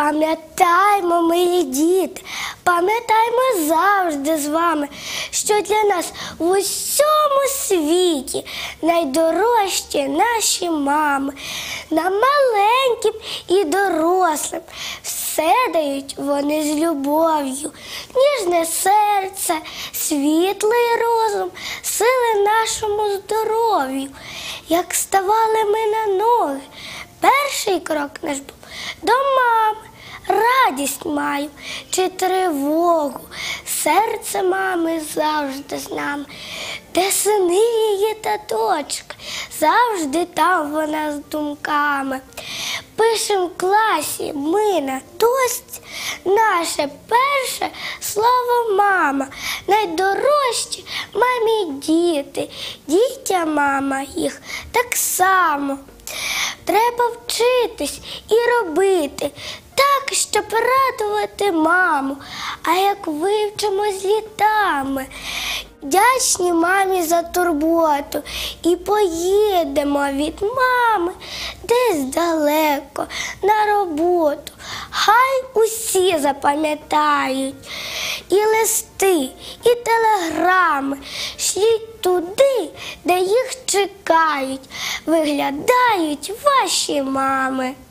Пам'ятаймо, милі діти, пам'ятаймо завжди з вами, що для нас в усьому світі найдорожчі наші мами. Нам маленьким і дорослим все дають вони з любов'ю, ніжне серце, світлий розум, сили нашому здоров'ю. Як ставали ми на ноги, перший крок наш був до мами. Радість маю чи тривогу, серце мами завжди з нами. Де сини її та дочка, завжди там вона з думками. Пишем в класі ми на дошці наше перше слово мама. Найдорожчі мамі діти, дітям мама їх так само. Треба вчитись і робити так, щоб радувати маму, а як вивчимо з літами. Вдячні мамі за турботу і поїдемо від мами десь далеко на роботу. Хай усі запам'ятають і листи, і телеграми шліть туди, де їх чекають, виглядають ваші мами.